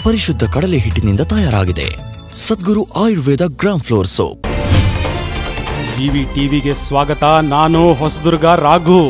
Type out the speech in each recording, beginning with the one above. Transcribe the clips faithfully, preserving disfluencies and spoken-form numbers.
ಪರಿಶುದ್ಧ ಕಡಲೆ ಹಿಟ್ಟಿನಿಂದ ತಯಾರಾಗಿದೆ. Sadguru Ayurveda gram flour soap. G V ಟಿವಿಗೆ ಸ್ವಾಗತ. ನಾನು ಹೊಸದುರ್ಗ ರಾಘು.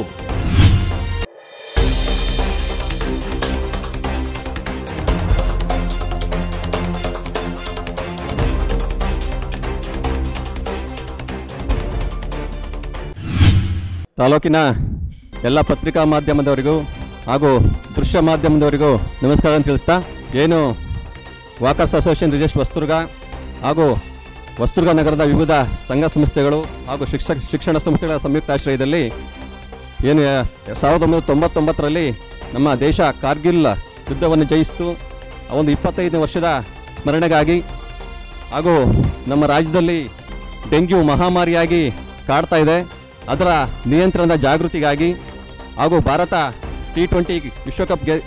ತಾಲೂಕಿನ ಎಲ್ಲ ಪತ್ರಿಕಾ ಮಾಧ್ಯಮದವರಿಗೂ ಹಾಗೂ ದೃಶ್ಯ ಮಾಧ್ಯಮದವರಿಗೂ ನಮಸ್ಕಾರ ಅಂತ ತಿಳಿಸ್ತಾ, ಏನು ವಾಕರ್ಸ್ ಅಸೋಸಿಯೇಷನ್ ರಿಜಿಸ್ಟರ್ ಹೊಸದುರ್ಗ ಹಾಗೂ ಹೊಸದುರ್ಗ ನಗರದ ವಿವಿಧ ಸಂಘ ಸಂಸ್ಥೆಗಳು ಹಾಗೂ ಶಿಕ್ಷಕ ಶಿಕ್ಷಣ ಸಂಸ್ಥೆಗಳ ಸಂಯುಕ್ತಾಶ್ರಯದಲ್ಲಿ ಏನು ಸಾವಿರದ ಒಂಬೈನೂರ ತೊಂಬತ್ತೊಂಬತ್ತರಲ್ಲಿ ನಮ್ಮ ದೇಶ ಕಾರ್ಗಿಲ್ ಯುದ್ಧವನ್ನು ಜಯಿಸಿತು. ಆ ಒಂದು ಇಪ್ಪತ್ತೈದನೇ ವರ್ಷದ ಸ್ಮರಣೆಗಾಗಿ ಹಾಗೂ ನಮ್ಮ ರಾಜ್ಯದಲ್ಲಿ ಡೆಂಗ್ಯೂ ಮಹಾಮಾರಿಯಾಗಿ ಕಾಡ್ತಾ ಇದೆ, ಅದರ ನಿಯಂತ್ರಣದ ಜಾಗೃತಿಗಾಗಿ ಹಾಗೂ ಭಾರತ ಟಿ ಟ್ವೆಂಟಿ ವಿಶ್ವಕಪ್ ಗೆ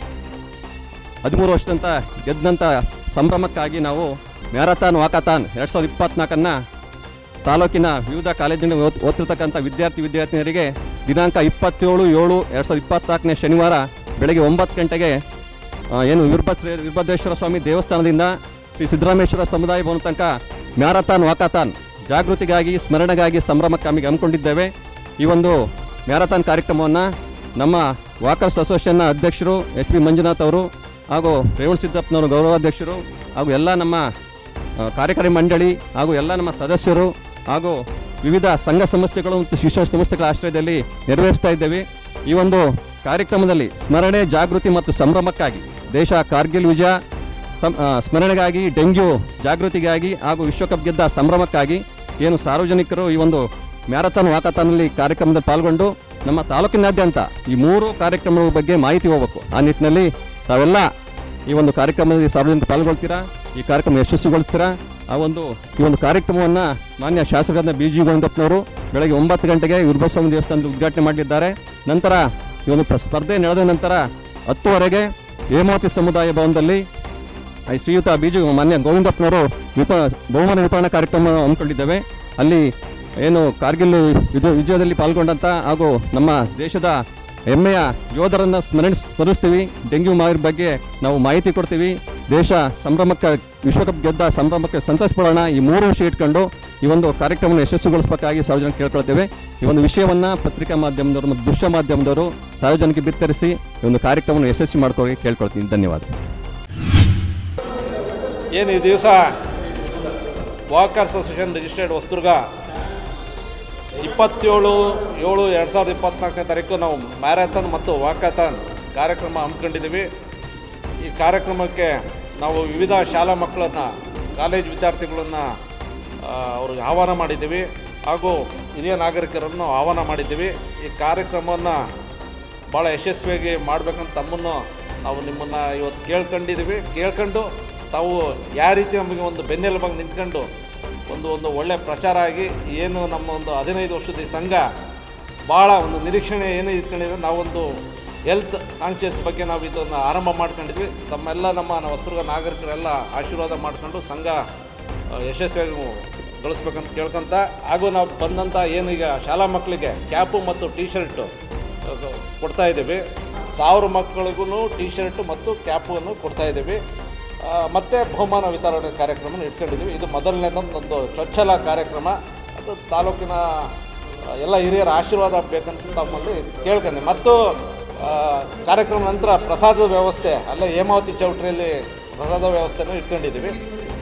ಹದಿಮೂರು ವರ್ಷದಂತ ಗೆದ್ದಂಥ ಸಂಭ್ರಮಕ್ಕಾಗಿ ನಾವು ಮ್ಯಾರಥಾನ್ ವಾಕಾಥಾನ್ ಎರಡು ಸಾವಿರದ ಇಪ್ಪತ್ತ್ನಾಲ್ಕನ್ನು ತಾಲೂಕಿನ ವಿವಿಧ ಕಾಲೇಜಿನ ಓದ್ತಿರ್ತಕ್ಕಂಥ ವಿದ್ಯಾರ್ಥಿ ವಿದ್ಯಾರ್ಥಿನಿಯರಿಗೆ ದಿನಾಂಕ ಇಪ್ಪತ್ತೇಳು ಏಳು ಎರಡು ಸಾವಿರದ ಇಪ್ಪತ್ತ್ನಾಲ್ಕನೇ ಶನಿವಾರ ಬೆಳಗ್ಗೆ ಒಂಬತ್ತು ಗಂಟೆಗೆ ಏನು ವೀರಭದ್ರ ವೀರಭದ್ರೇಶ್ವರ ಸ್ವಾಮಿ ದೇವಸ್ಥಾನದಿಂದ ಶ್ರೀ ಸಿದ್ದರಾಮೇಶ್ವರ ಸಮುದಾಯ ಭವನ ತನಕ ಮ್ಯಾರಥಾನ್ ವಾಕಾಥಾನ್ ಜಾಗೃತಿಗಾಗಿ ಸ್ಮರಣೆಗಾಗಿ ಸಂಭ್ರಮಕ್ಕಾಗಿ ಹಮ್ಮಿಕೊಂಡಿದ್ದೇವೆ. ಈ ಒಂದು ಮ್ಯಾರಥಾನ್ ಕಾರ್ಯಕ್ರಮವನ್ನು ನಮ್ಮ ವಾಕರ್ಸ್ ಅಸೋಸಿಯೇಷನ್ನ ಅಧ್ಯಕ್ಷರು ಎಚ್ ಪಿ ಮಂಜುನಾಥ್ ಅವರು ಹಾಗೂ ರೇವಣ್ ಸಿದ್ದಪ್ಪನವರು ಗೌರವಾಧ್ಯಕ್ಷರು ಹಾಗೂ ಎಲ್ಲ ನಮ್ಮ ಕಾರ್ಯಕಾರಿ ಮಂಡಳಿ ಹಾಗೂ ಎಲ್ಲ ನಮ್ಮ ಸದಸ್ಯರು ಹಾಗೂ ವಿವಿಧ ಸಂಘ ಸಂಸ್ಥೆಗಳು ಮತ್ತು ಶಿಕ್ಷಣ ಸಂಸ್ಥೆಗಳ ಆಶ್ರಯದಲ್ಲಿ ನೆರವೇರಿಸ್ತಾ ಇದ್ದೇವೆ. ಈ ಒಂದು ಕಾರ್ಯಕ್ರಮದಲ್ಲಿ ಸ್ಮರಣೆ, ಜಾಗೃತಿ ಮತ್ತು ಸಂಭ್ರಮಕ್ಕಾಗಿ ದೇಶ ಕಾರ್ಗಿಲ್ ವಿಜಯ ಸಂ ಸ್ಮರಣೆಗಾಗಿ, ಡೆಂಗ್ಯೂ ಜಾಗೃತಿಗಾಗಿ ಹಾಗೂ ವಿಶ್ವಕಪ್ ಗೆದ್ದ ಸಂಭ್ರಮಕ್ಕಾಗಿ ಏನು ಸಾರ್ವಜನಿಕರು ಈ ಒಂದು ಮ್ಯಾರಥಾನ್ ವಾಕಾಥಾನ್ನಲ್ಲಿ ಕಾರ್ಯಕ್ರಮದಲ್ಲಿ ಪಾಲ್ಗೊಂಡು ನಮ್ಮ ತಾಲೂಕಿನಾದ್ಯಂತ ಈ ಮೂರು ಕಾರ್ಯಕ್ರಮಗಳ ಬಗ್ಗೆ ಮಾಹಿತಿ ಹೋಗಬೇಕು. ಆ ನಿಟ್ಟಿನಲ್ಲಿ ತಾವೆಲ್ಲ ಈ ಒಂದು ಕಾರ್ಯಕ್ರಮದಲ್ಲಿ ಸಾರ್ವಜನಿಕರು ಪಾಲ್ಗೊಳ್ತೀರಾ, ಈ ಕಾರ್ಯಕ್ರಮ ಯಶಸ್ವಿಗೊಳಿಸ್ತೀರಾ. ಆ ಒಂದು ಈ ಒಂದು ಕಾರ್ಯಕ್ರಮವನ್ನು ಮಾನ್ಯ ಶಾಸಕರಾದ ಬಿ ಜಿ ಗೋವಿಂದಪ್ಪನವರು ಬೆಳಗ್ಗೆ ಒಂಬತ್ತು ಗಂಟೆಗೆ ವೀರಭದ್ರ ದೇವಸ್ಥಾನದಲ್ಲಿ ಉದ್ಘಾಟನೆ ಮಾಡಲಿದ್ದಾರೆ. ನಂತರ ಈ ಒಂದು ಸ್ಪರ್ಧೆ ನಡೆದ ನಂತರ ಹತ್ತುವರೆಗೆ ಹೇಮಾವತಿ ಸಮುದಾಯ ಭವನದಲ್ಲಿ ಶ್ರೀಯುತ ಬಿ ಜಿ ಮಾನ್ಯ ಗೋವಿಂದಪ್ಪನವರು ವಿಪ ಬಹುಮಾನ ವಿತರಣಾ ಕಾರ್ಯಕ್ರಮ ಹಮ್ಮಿಕೊಂಡಿದ್ದೇವೆ. ಅಲ್ಲಿ ಏನು ಕಾರ್ಗಿಲ್ ವಿಜಯ ವಿಜಯದಲ್ಲಿ ಪಾಲ್ಗೊಂಡಂಥ ಹಾಗೂ ನಮ್ಮ ದೇಶದ ಹೆಮ್ಮೆಯ ಯೋಧರನ್ನು ಸ್ಮರಣೆ ಸ್ಮರಿಸ್ತೀವಿ. ಡೆಂಗ್ಯೂ ಮಾರಿ ಬಗ್ಗೆ ನಾವು ಮಾಹಿತಿ ಕೊಡ್ತೀವಿ. ದೇಶ ಸಂಭ್ರಮಕ್ಕೆ ವಿಶ್ವಕಪ್ ಗೆದ್ದ ಸಂಭ್ರಮಕ್ಕೆ ಸಂತೋಷಪಡೋಣ. ಈ ಮೂರು ವಿಷಯ ಇಟ್ಕೊಂಡು ಈ ಒಂದು ಕಾರ್ಯಕ್ರಮವನ್ನು ಯಶಸ್ವಿಗೊಳಿಸಬೇಕಾಗಿ ಸಾರ್ವಜನಿಕ ಕೇಳ್ಕೊಳ್ತೇವೆ. ಈ ಒಂದು ವಿಷಯವನ್ನು ಪತ್ರಿಕಾ ಮಾಧ್ಯಮದವರು ಮತ್ತು ದೃಶ್ಯ ಮಾಧ್ಯಮದವರು ಸಾರ್ವಜನಿಕ ಬಿತ್ತರಿಸಿ ಈ ಒಂದು ಕಾರ್ಯಕ್ರಮವನ್ನು ಯಶಸ್ವಿ ಮಾಡ್ಕೊಳ್ಳಿ ಕೇಳ್ಕೊಳ್ತೀನಿ. ಧನ್ಯವಾದ. ಏನು ಈ ದಿವಸ ವಾಕರ್ಸ್ ಅಸೋಸಿಯೇಷನ್ ರಿಜಿಸ್ಟರ್ಡ್ ಹೊಸದುರ್ಗ ಇಪ್ಪತ್ತೇಳು ಏಳು ಎರಡು ಸಾವಿರದ ಇಪ್ಪತ್ತ್ನಾಲ್ಕನೇ ತಾರೀಕು ನಾವು ಮ್ಯಾರಥಾನ್ ಮತ್ತು ವಾಕಾಥಾನ್ ಕಾರ್ಯಕ್ರಮ ಹಮ್ಮಿಕೊಂಡಿದ್ದೀವಿ. ಈ ಕಾರ್ಯಕ್ರಮಕ್ಕೆ ನಾವು ವಿವಿಧ ಶಾಲಾ ಮಕ್ಕಳನ್ನು, ಕಾಲೇಜ್ ವಿದ್ಯಾರ್ಥಿಗಳನ್ನು ಅವ್ರಿಗೆ ಆಹ್ವಾನ ಮಾಡಿದ್ದೀವಿ ಹಾಗೂ ಹಿರಿಯ ನಾಗರಿಕರನ್ನು ಆಹ್ವಾನ ಮಾಡಿದ್ದೀವಿ. ಈ ಕಾರ್ಯಕ್ರಮವನ್ನು ಭಾಳ ಯಶಸ್ವಿಯಾಗಿ ಮಾಡಬೇಕಂತ ತಮ್ಮನ್ನು ನಾವು ನಿಮ್ಮನ್ನು ಇವತ್ತು ಕೇಳ್ಕೊಂಡಿದ್ದೀವಿ. ಕೇಳ್ಕೊಂಡು ತಾವು ಯಾವ ರೀತಿ ನಮಗೆ ಒಂದು ಬೆನ್ನೆಲುಬಾಗಿ ನಿಂತ್ಕೊಂಡು ಒಂದು ಒಂದು ಒಳ್ಳೆಯ ಪ್ರಚಾರ ಆಗಿ ಏನು ನಮ್ಮ ಒಂದು ಹದಿನೈದು ವರ್ಷದ ಈ ಸಂಘ ಭಾಳ ಒಂದು ನಿರೀಕ್ಷಣೆ ಏನು ಇಟ್ಕೊಂಡಿದ್ರೆ ನಾವೊಂದು ಹೆಲ್ತ್ ಕಾನ್ಷಿಯಸ್ ಬಗ್ಗೆ ನಾವು ಇದನ್ನು ಆರಂಭ ಮಾಡ್ಕೊಂಡಿದ್ವಿ. ತಮ್ಮೆಲ್ಲ ನಮ್ಮ ಹೊಸದುರ್ಗ ನಾಗರಿಕರೆಲ್ಲ ಆಶೀರ್ವಾದ ಮಾಡ್ಕೊಂಡು ಸಂಘ ಯಶಸ್ವಿಯಾಗಿ ಗಳಿಸ್ಬೇಕಂತ ಕೇಳ್ಕೊಂತ, ಹಾಗೂ ನಾವು ಬಂದಂಥ ಏನೀಗ ಶಾಲಾ ಮಕ್ಕಳಿಗೆ ಕ್ಯಾಪು ಮತ್ತು ಟೀ ಶರ್ಟು ಕೊಡ್ತಾಯಿದ್ದೀವಿ. ಸಾವಿರ ಮಕ್ಕಳಿಗೂ ಟೀ ಶರ್ಟು ಮತ್ತು ಕ್ಯಾಪನ್ನು ಕೊಡ್ತಾಯಿದ್ದೀವಿ. ಮತ್ತು ಬಹುಮಾನ ವಿತರಣೆ ಕಾರ್ಯಕ್ರಮ ಇಟ್ಕೊಂಡಿದ್ದೀವಿ. ಇದು ಮೊದಲನೇದೊಂದು ಚೊಚ್ಚಲ ಕಾರ್ಯಕ್ರಮ. ಅದು ತಾಲೂಕಿನ ಎಲ್ಲ ಹಿರಿಯರ ಆಶೀರ್ವಾದ ಬೇಕಂತ ತಮ್ಮಲ್ಲಿ ಕೇಳ್ಕೊಂಡೆ. ಮತ್ತು ಕಾರ್ಯಕ್ರಮ ನಂತರ ಪ್ರಸಾದದ ವ್ಯವಸ್ಥೆ ಅಲ್ಲೇ ಹೇಮಾವತಿ ಚೌಟ್ರಿಯಲ್ಲಿ ಪ್ರಸಾದ ವ್ಯವಸ್ಥೆನೂ ಇಟ್ಕೊಂಡಿದ್ದೀವಿ.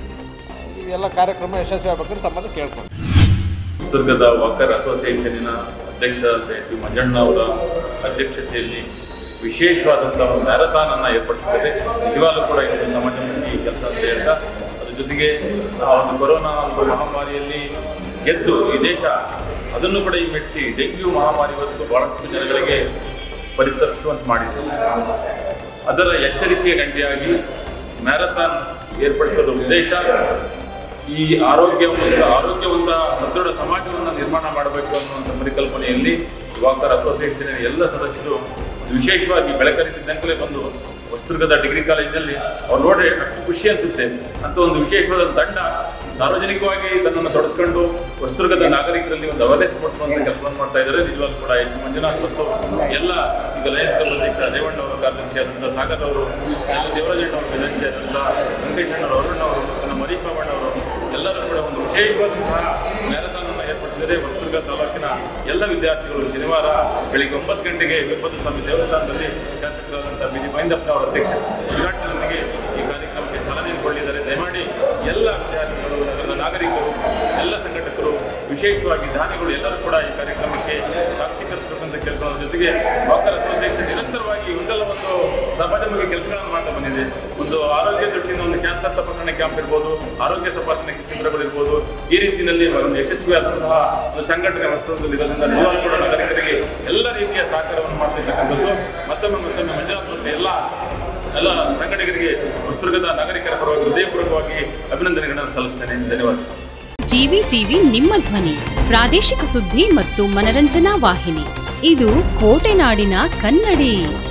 ಈ ಎಲ್ಲ ಕಾರ್ಯಕ್ರಮ ಯಶಸ್ವಿ ಆಗಬೇಕಂತ ತಮ್ಮಲ್ಲಿ ಕೇಳ್ಕೊಂಡು ಹೊಸದುರ್ಗದ ವಾಕರ್ ಅಸೋಸಿಯೇಷನಿನ ಅಧ್ಯಕ್ಷ ಶ್ರೀ ಮಂಜಣ್ಣ ಅವರ ಅಧ್ಯಕ್ಷತೆಯಲ್ಲಿ ವಿಶೇಷವಾದಂಥ ಒಂದು ಮ್ಯಾರಥಾನನ್ನು ಏರ್ಪಡಿಸಿದ್ದೇವೆ. ನಿಜವಾಗ್ಲೂ ಕೂಡ ಇದು ಸಮಾಜಮುಖಿ ಕೆಲಸ ಅಂತ ಹೇಳ್ತಾ, ಅದ್ರ ಜೊತೆಗೆ ಒಂದು ಕೊರೋನಾ ಒಂದು ಮಹಾಮಾರಿಯಲ್ಲಿ ಗೆದ್ದು ಈ ದೇಶ ಅದನ್ನು ಕೂಡ ಈ ಮೆಟ್ಟಿಸಿ ಡೆಂಗ್ಯೂ ಮಹಾಮಾರಿ ಇವತ್ತು ಬಹಳಷ್ಟು ಜನಗಳಿಗೆ ಪರಿತರಿಸುವಂತೆ ಮಾಡಿದೆ. ಅದರ ಎಚ್ಚರಿಕೆಯ ಗಂಟೆಯಾಗಿ ಮ್ಯಾರಥಾನ್ ಏರ್ಪಡಿಸೋದು ಉದ್ದೇಶ ಈ ಆರೋಗ್ಯವಂತ ಆರೋಗ್ಯವಂತ ಸದೃಢ ಸಮಾಜವನ್ನು ನಿರ್ಮಾಣ ಮಾಡಬೇಕು ಅನ್ನುವಂಥ ಪರಿಕಲ್ಪನೆಯಲ್ಲಿ ವಾಕರ್ ಅಸೋಸಿಯೇಷನ್ ಎಲ್ಲ ಸದಸ್ಯರು ವಿಶೇಷವಾಗಿ ಬೆಳಕರಿಸಿದ್ದಂಕಲೇ ಬಂದು ಹೊಸದುರ್ಗದ ಡಿಗ್ರಿ ಕಾಲೇಜಿನಲ್ಲಿ ಅವ್ರು ನೋಡಿ ಅಷ್ಟು ಖುಷಿ ಅನಿಸುತ್ತೆ ಅಂತ ಒಂದು ವಿಶೇಷವಾದ ತಂಡ ಸಾರ್ವಜನಿಕವಾಗಿ ತನ್ನನ್ನು ತೊಡಸ್ಕೊಂಡು ಹೊಸದುರ್ಗದ ನಾಗರಿಕರಲ್ಲಿ ಒಂದು ಅವೇರ್ನೆಸ್ ಮೂಡಿಸುವಂಥ ಕೆಲಸವನ್ನು ಮಾಡ್ತಾ ಇದ್ದಾರೆ. ನಿಜವಾಗ್ಲೂ ಕೂಡ ಎಚ್ ಮಂಜುನಾಥ್ ಮತ್ತು ಎಲ್ಲ ಈಗ ಲಯನ್ಸ್ ಕ್ಲಬ್ ಅಧ್ಯಕ್ಷ ರೇವಣ್ಣ ಅವರ ಕಾರ್ಯದರ್ಶಿ ಆದಂಥ ಸಾಗರ್ ಅವರು, ದೇವರಾಜಣ್ಣ ಅವರ ಕಾರ್ಯದರ್ಶಿ ಆದಂಥ ಲಂಕೇಶಣ್ಣವರು, ಅರುಣ್ ಅವರು, ನಮ್ಮ ಮರಿಪಾಬಣ್ಣವರು ಎಲ್ಲರೂ ಕೂಡ ಒಂದು ವಿಶೇಷವಾದಂತಹ ಮ್ಯಾರಥಾನನ್ನು ಏರ್ಪಡಿಸಿದರೆ ಹೊಸದುರ್ಗ ತಾಲೂಕಿನ ಎಲ್ಲ ವಿದ್ಯಾರ್ಥಿಗಳು ಶನಿವಾರ ಬೆಳಿಗ್ಗೆ ಒಂಬತ್ತು ಗಂಟೆಗೆ ವೀರಭದ್ರ ಸ್ವಾಮಿ ದೇವಸ್ಥಾನದಲ್ಲಿ ಶಾಸಕರಾದಂಥ ಬಿ ಡಿ ಮಹೇಂದ್ರಪ್ಪನವರ ಅಧ್ಯಕ್ಷ ಉದ್ಘಾಟನೆಯೊಂದಿಗೆ ಈ ಕಾರ್ಯಕ್ರಮಕ್ಕೆ ಚಾಲನೆಯನ್ನು ಕೊಡಲಿದ್ದಾರೆ. ದಯಮಾಡಿ ಎಲ್ಲ ವಿದ್ಯಾರ್ಥಿಗಳು, ನಗರದ ನಾಗರಿಕರು, ಎಲ್ಲ ಸಂಘಟಕರು, ವಿಶೇಷವಾಗಿ ದಾನಿಗಳು ಎಲ್ಲರೂ ಕೂಡ ಈ ಕಾರ್ಯಕ್ರಮಕ್ಕೆ ಸಾಕ್ಷೀಕರಿಸಬೇಕಂತ ಕೇಳ್ಕೊಳ್ಳೋದ್ರ ಜೊತೆಗೆ ವಾಕರ್ ಅಸೋಸಿಯೇಷನ್ ನಿರಂತರವಾಗಿ ಒಂದಲ್ಲ ಒಂದು ಸಮಾಜಮುಖಿ ಕೆಲಸಗಳನ್ನು ಮಾಡ್ತಾ ಬಂದಿದೆ. ಒಂದು ಆರೋಗ್ಯ ದೃಷ್ಟಿಯಿಂದ ಒಂದು ಕ್ಯಾನ್ಸರ್ ತಪಾಸಣೆ ಕ್ಯಾಂಪ್ ಇರ್ಬೋದು, ಆರೋಗ್ಯ ತಪಾಸಣೆ ಕೇಂದ್ರಗಳಿರ್ಬೋದು, ಈ ರೀತಿಯಲ್ಲಿ ಒಂದು ಯಶಸ್ವಿಯಾದಂತಹ ಒಂದು ಸಂಘಟನೆ ವಸ್ತುವಿನಲ್ಲಿ ಇರೋದ್ರಿಂದ ನಿಜವಾಗ್ಲೂ ಕೂಡ ನಾಗರಿಕರಿಗೆ ಎಲ್ಲ ರೀತಿಯ ಸಹಕಾರವನ್ನು ಮಾಡ್ತಿರ್ತಕ್ಕಂಥದ್ದು. ಮತ್ತೊಮ್ಮೆ ಮತ್ತೊಮ್ಮೆ ಮಂಜುನಾಥ್ ಮತ್ತು ಎಲ್ಲ ಎಲ್ಲ ಸಂಘಟಕರಿಗೆ ಹೊಸದುರ್ಗದ ನಾಗರಿಕರ ಪರವಾಗಿ ಹೃದಯಪೂರ್ವಕವಾಗಿ ಅಭಿನಂದನೆಗಳನ್ನು ಸಲ್ಲಿಸ್ತೇನೆ. ಧನ್ಯವಾದ. ಜಿವಿ ಟಿವಿ ನಿಮ್ಮ ಧ್ವನಿ, ಪ್ರಾದೇಶಿಕ ಸುದ್ದಿ ಮತ್ತು ಮನರಂಜನಾ ವಾಹಿನಿ. ಇದು ಕೋಟೆನಾಡಿನ ಕನ್ನಡಿ.